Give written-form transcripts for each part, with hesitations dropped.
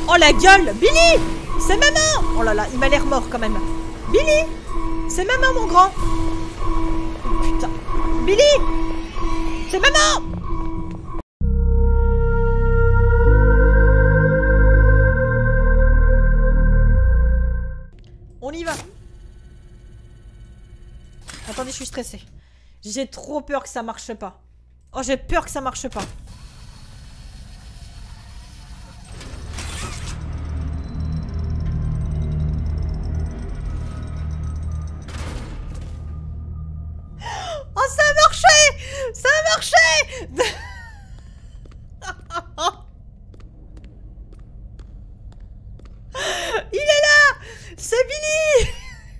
Oh la gueule! Billy! C'est maman! Oh là là, il m'a l'air mort quand même. Billy! C'est maman mon grand! Oh, putain. Billy! C'est maman! On y va. Attendez, je suis stressée. J'ai trop peur que ça marche pas. Oh, j'ai peur que ça marche pas. Oh, ça a marché! Ça a marché! Il est là! C'est Billy!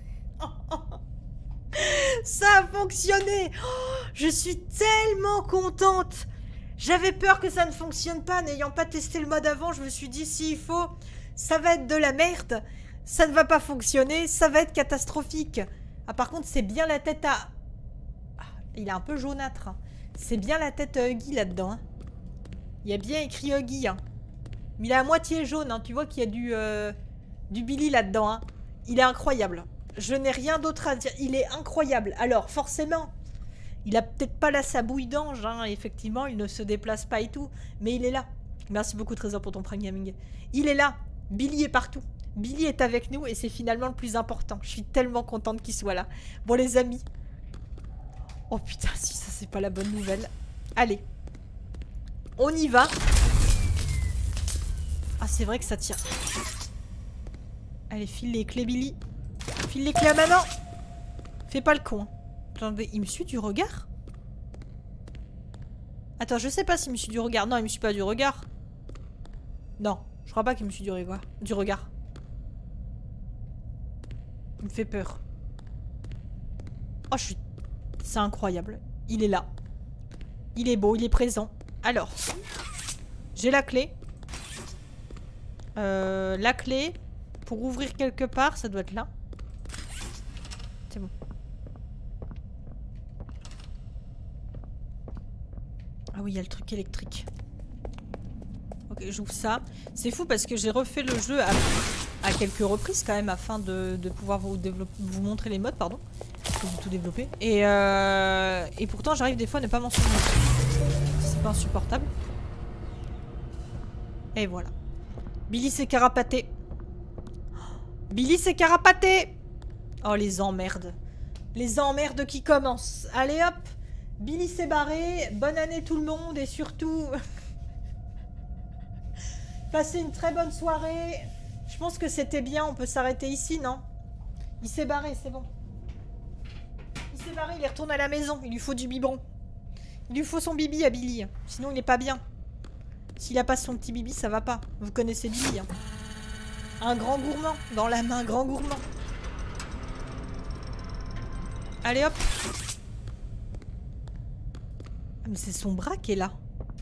Ça a fonctionné! Oh, je suis tellement contente! J'avais peur que ça ne fonctionne pas, n'ayant pas testé le mode avant, je me suis dit s'il faut, ça va être de la merde, ça ne va pas fonctionner, ça va être catastrophique. Ah par contre c'est bien la tête à... Ah, il est un peu jaunâtre. Hein. C'est bien la tête à Huggy là-dedans. Hein. Il y a bien écrit Huggy. Hein. Mais il est à moitié jaune, hein. Tu vois qu'il y a du Billy là-dedans. Hein. Il est incroyable. Je n'ai rien d'autre à dire. Il est incroyable. Alors, forcément, il a peut-être pas là sa bouille d'ange. Hein. Effectivement, il ne se déplace pas et tout. Mais il est là. Merci beaucoup, Trésor, pour ton Prime Gaming. Il est là. Billy est partout. Billy est avec nous et c'est finalement le plus important. Je suis tellement contente qu'il soit là. Bon, les amis. Oh putain, si ça, c'est pas la bonne nouvelle. Allez. On y va. Ah, c'est vrai que ça tire. Allez, file les clés, Billy. File les clés à maman. Fais pas le con. Attendez, il me suit du regard? Attends, je sais pas s'il me suit du regard. Non, il me suit pas du regard. Non, je crois pas qu'il me suit du regard. Il me fait peur. Oh, je suis... C'est incroyable. Il est là. Il est beau, il est présent. Alors, j'ai la clé. La clé, pour ouvrir quelque part, ça doit être là. C'est bon. Ah oui, il y a le truc électrique. Ok, j'ouvre ça. C'est fou parce que j'ai refait le jeu à quelques reprises quand même afin de pouvoir vous montrer les modes, pardon. Faut tout développer. Et pourtant, j'arrive des fois à ne pas m'en souvenir. C'est pas insupportable. Et voilà. Billy s'est carapaté. Billy s'est carapaté. Oh, les emmerdes. Les emmerdes qui commencent. Allez hop. Billy s'est barré. Bonne année tout le monde. Et surtout... Passez une très bonne soirée. Je pense que c'était bien. On peut s'arrêter ici, non? Il s'est barré, c'est bon. Il s'est barré, il est retourné à la maison. Il lui faut du biberon. Il lui faut son bibi à Billy. Sinon, il n'est pas bien. S'il a pas son petit bibi, ça va pas. Vous connaissez Billy. Hein. Un grand gourmand. Dans la main, grand gourmand. Allez hop. Ah, mais c'est son bras qui est là.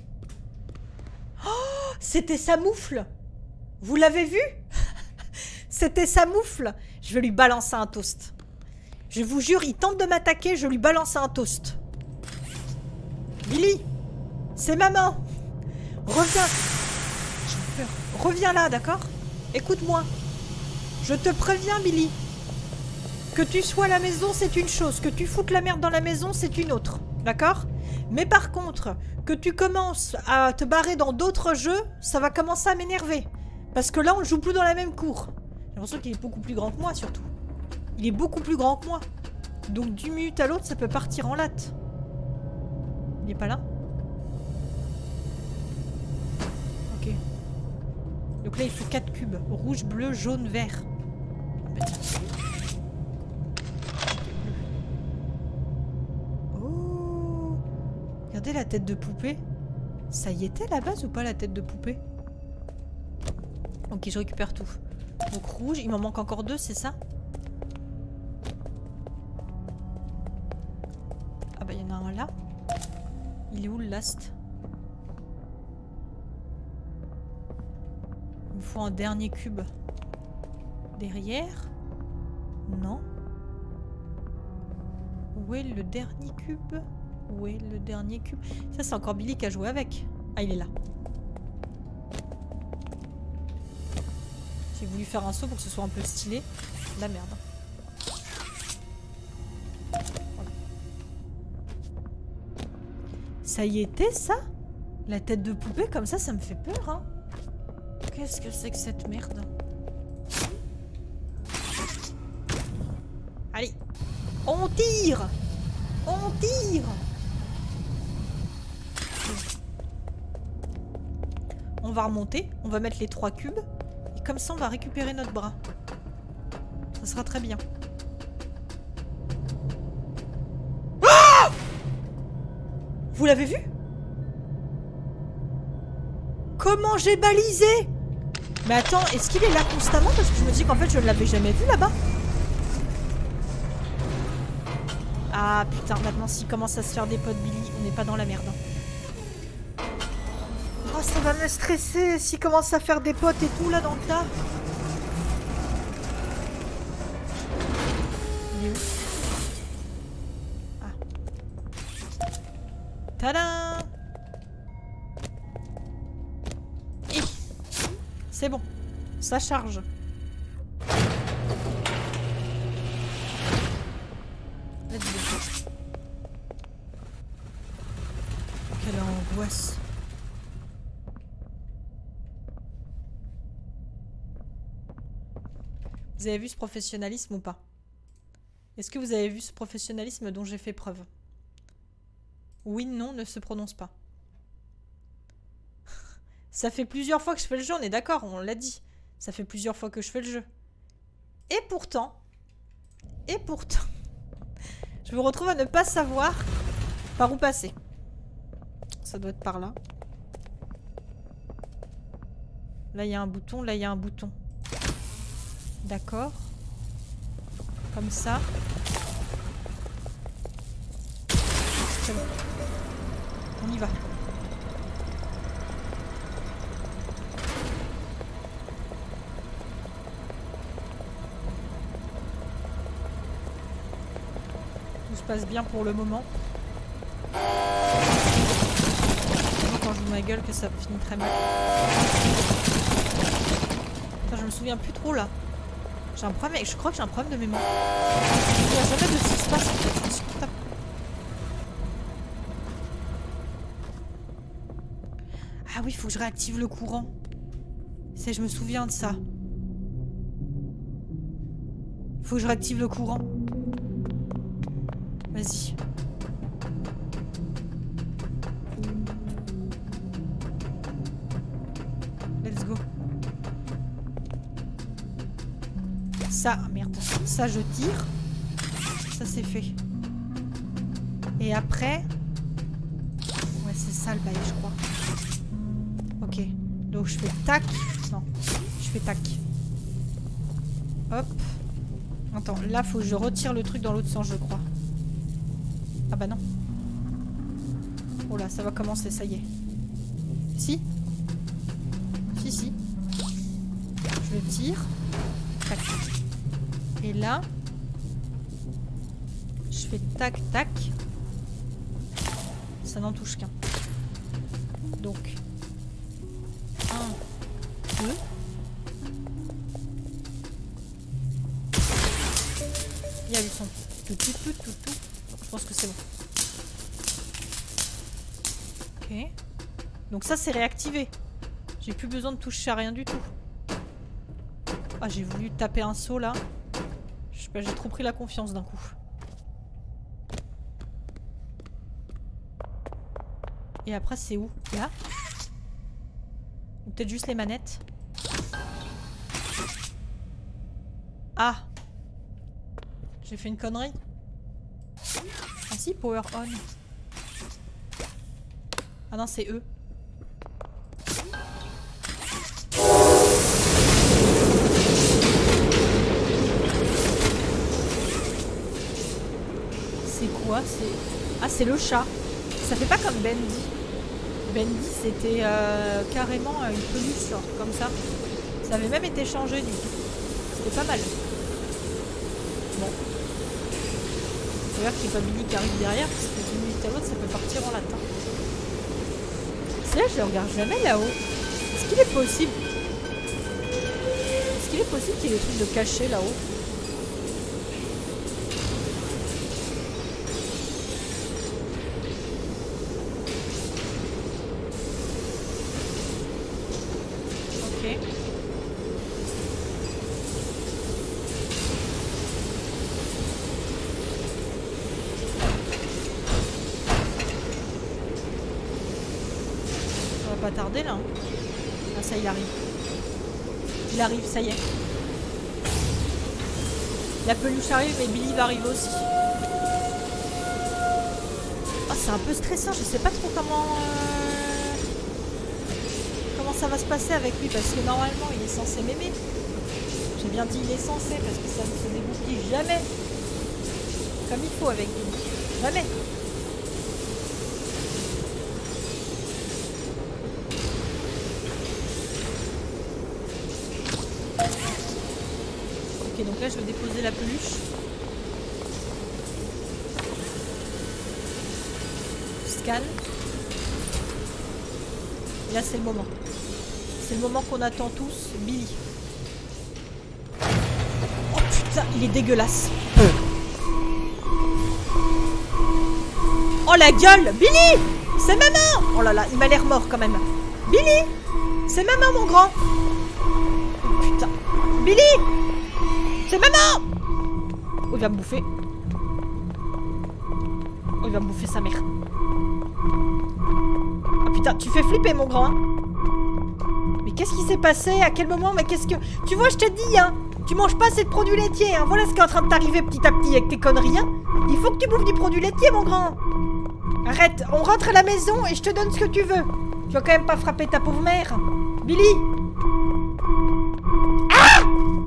Oh, c'était sa moufle. Vous l'avez vu? C'était sa moufle. Je vais lui balancer un toast. Je vous jure, il tente de m'attaquer, je lui balance un toast. Billy, c'est maman. Reviens. J'ai peur. Reviens là, d'accord? Écoute-moi. Je te préviens, Billy. Que tu sois à la maison, c'est une chose. Que tu foutes la merde dans la maison, c'est une autre. D'accord? Mais par contre, que tu commences à te barrer dans d'autres jeux, ça va commencer à m'énerver. Parce que là, on ne joue plus dans la même cour. J'ai l'impression qu'il est beaucoup plus grand que moi, surtout. Il est beaucoup plus grand que moi. Donc, d'une minute à l'autre, ça peut partir en latte. Il est pas là? Ok. Donc là, il faut 4 cubes. Rouge, bleu, jaune, vert. Oh! Regardez la tête de poupée. Ça y était à la base ou pas, la tête de poupée? Ok, je récupère tout. Donc rouge, il m'en manque encore 2, c'est ça? Ah bah il y en a un là. Il est où le last? Il me faut un dernier cube. Derrière? Non. Où est le dernier cube? Où est le dernier cube? Ça c'est encore Billy qui a joué avec. Ah il est là. J'ai voulu faire un saut pour que ce soit un peu stylé. La merde. Voilà. Ça y était, ça? La tête de poupée, comme ça me fait peur, hein. Qu'est-ce que c'est que cette merde? Allez. On tire! On tire! On va remonter, on va mettre les 3 cubes. Et comme ça, on va récupérer notre bras. Ça sera très bien. Ah! Vous l'avez vu? Comment j'ai balisé? Mais attends, est-ce qu'il est là constamment? Parce que je me dis qu'en fait, je ne l'avais jamais vu là-bas. Ah putain, maintenant s'il commence à se faire des potes Billy, on n'est pas dans la merde. Oh, ça va me stresser s'il commence à faire des potes et tout là dans le tas. Il est où? Ah. Tadam! Et c'est bon, ça charge. Quelle angoisse. Vous avez vu ce professionnalisme ou pas? Est-ce que vous avez vu ce professionnalisme dont j'ai fait preuve? Oui, non, ne se prononce pas. Ça fait plusieurs fois que je fais le jeu, on est d'accord, on l'a dit. Ça fait plusieurs fois que je fais le jeu. Et pourtant, je me retrouve à ne pas savoir par où passer. Ça doit être par là. Là, il y a un bouton, là, il y a un bouton. D'accord. Comme ça. C'est bon. On y va. Tout se passe bien pour le moment. Quand je joue ma gueule que ça finit très mal. Putain, je me souviens plus trop là. J'ai un problème, je crois que j'ai un problème de mémoire. Il n'y a jamais de ce qui se passe en fait, c'est insupportable. Ah oui, il faut que je réactive le courant. C'est, je me souviens de ça. Faut que je réactive le courant. Vas-y. Let's go. Ça, merde. Ça, je tire. Ça, c'est fait. Et après... Ouais, c'est ça le bail, je crois. Ok. Donc, je fais tac. Non. Je fais tac. Hop. Attends, là, faut que je retire le truc dans l'autre sens, je crois. Ah bah non. Oh là, ça va commencer, ça y est. Si. Si, si. Je le tire. Tac. Et là, je fais tac, tac. Ça n'en touche qu'un. Donc, 1, 2. Il y a du son. Tout. Je pense que c'est bon. Ok. Donc ça, c'est réactivé. J'ai plus besoin de toucher à rien du tout. Ah, j'ai voulu taper un saut là. Je sais pas, j'ai trop pris la confiance d'un coup. Et après, c'est où? Là? Ou peut-être juste les manettes? Ah! J'ai fait une connerie. Ah si, power on. Ah non, c'est eux. C'est quoi? Ah, c'est le chat. Ça fait pas comme Bendy. Bendy, c'était carrément une peluche, genre, comme ça. Ça avait même été changé, du coup. C'était pas mal. Bon. C'est-à-dire qu'il n'y a pas Billy qui arrive derrière, parce que d'une minute à l'autre, ça peut partir en latin. C'est là, je le regarde jamais là-haut. Est-ce qu'il est possible possible qu'il y ait des trucs de cachés là-haut. Ok. Ça va pas tarder là. Ah ça il arrive. Il arrive, ça y est. La peluche arrive et Billy va arriver aussi. Oh, c'est un peu stressant, je sais pas trop comment ça va se passer avec lui parce que normalement il est censé m'aimer. J'ai bien dit il est censé parce que ça ne se déboucle jamais comme il faut avec Billy. Jamais. Ok, donc là je vais déposer la peluche. Scan. Et là c'est le moment. C'est le moment qu'on attend tous. Billy. Oh putain, il est dégueulasse. Oh la gueule, Billy, c'est maman. Oh là là, il m'a l'air mort quand même. Billy, c'est maman mon grand. Oh putain. Billy, c'est maman. Oh, il va me bouffer. Oh, il va me bouffer sa mère. Oh putain, tu fais flipper mon grand. Hein. Mais qu'est-ce qui s'est passé? À quel moment? Mais qu'est-ce que... Tu vois, je te dis, hein. Tu manges pas assez de produits laitiers, hein. Voilà ce qui est en train de t'arriver petit à petit avec tes conneries, hein. Il faut que tu bouffes du produit laitier, mon grand. Arrête, on rentre à la maison et je te donne ce que tu veux. Tu vas quand même pas frapper ta pauvre mère. Billy. Ah!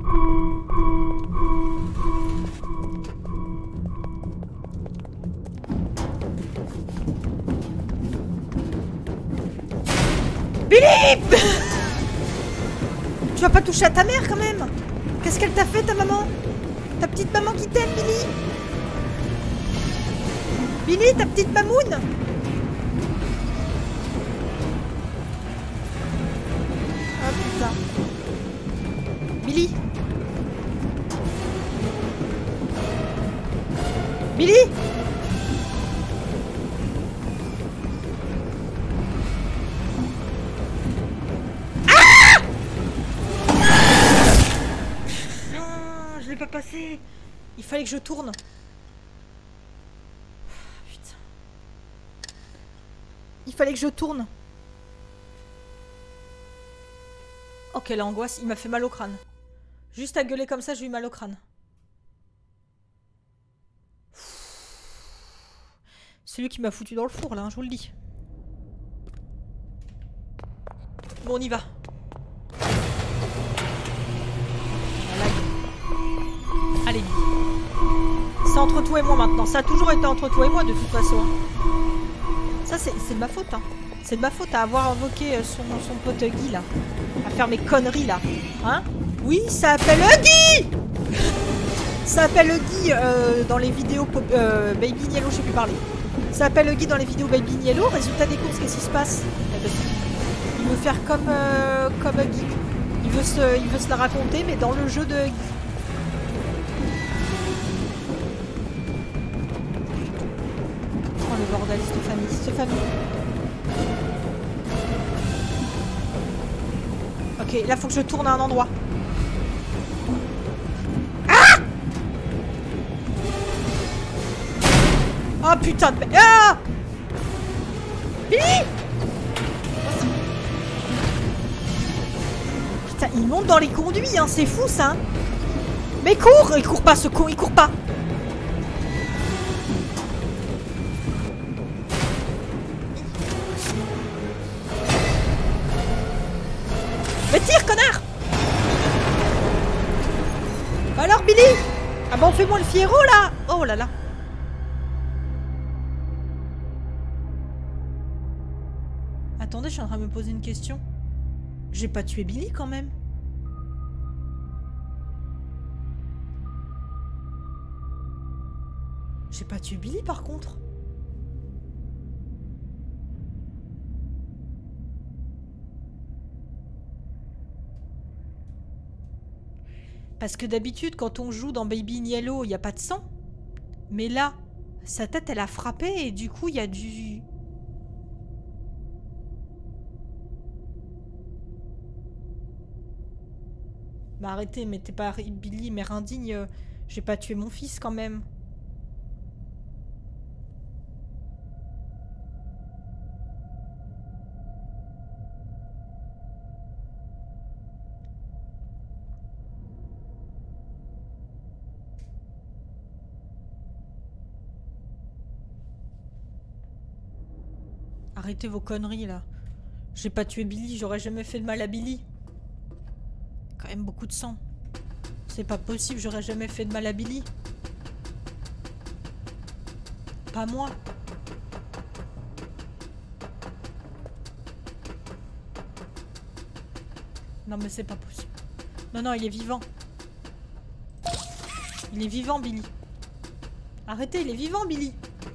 Billy. Tu vas pas toucher à ta mère quand même. Qu'est-ce qu'elle t'a fait ta maman? Ta petite maman qui t'aime, Billy? Billy, ta petite mamoune? Ah putain. Billy? Billy? Ah! Non, je l'ai pas passé. Il fallait que je tourne. Il fallait que je tourne. Oh, quelle angoisse. Il m'a fait mal au crâne. Juste à gueuler comme ça, j'ai eu mal au crâne. C'est lui qui m'a foutu dans le four, là, hein, je vous le dis. Bon, on y va. Allez, c'est entre toi et moi maintenant. Ça a toujours été entre toi et moi, de toute façon. Ça, c'est de ma faute, hein. C'est de ma faute à avoir invoqué son pote Guy, là. À faire mes conneries, là. Hein? Oui, ça appelle Guy. Ça appelle Guy dans les vidéos Baby Niello, je sais plus parler. Ça appelle Guy dans les vidéos Baby Niello. Résultat des courses, qu'est-ce qui se passe? Il veut faire comme Guy. Il veut se la raconter, mais dans le jeu de Guy. Oh, le bordel, cette famille. Ok, là, faut que je tourne à un endroit. Ah! Oh, putain de... Ah! Billy! Putain, il monte dans les conduits, hein, c'est fou, ça. Hein. Mais cours! Il court pas, ce con, il court pas. Mais tire, connard! Alors, Billy? Ah bon, fais-moi le fiero, là! Oh là là! Attendez, je suis en train de me poser une question. J'ai pas tué Billy, quand même? J'ai pas tué Billy, par contre? Parce que d'habitude, quand on joue dans Baby in Yellow, il n'y a pas de sang. Mais là, sa tête, elle a frappé et du coup, il y a du... Bah arrêtez, mais t'es pas Billy, mère indigne. J'ai pas tué mon fils quand même. Arrêtez vos conneries là. J'ai pas tué Billy, j'aurais jamais fait de mal à Billy. Quand même beaucoup de sang. C'est pas possible, j'aurais jamais fait de mal à Billy. Pas moi. Non mais c'est pas possible. Non, non, il est vivant. Il est vivant, Billy. Arrêtez, il est vivant, Billy.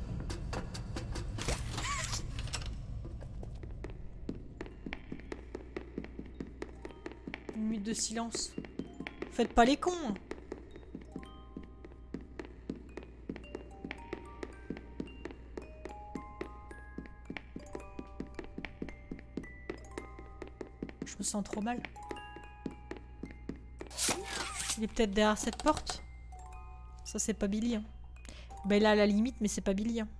Une minute de silence. Faites pas les cons. Je me sens trop mal. Il est peut-être derrière cette porte. Ça, c'est pas Billy. Hein. Ben là, à la limite, mais c'est pas Billy. Hein.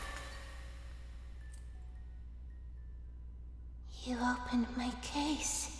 You opened my case.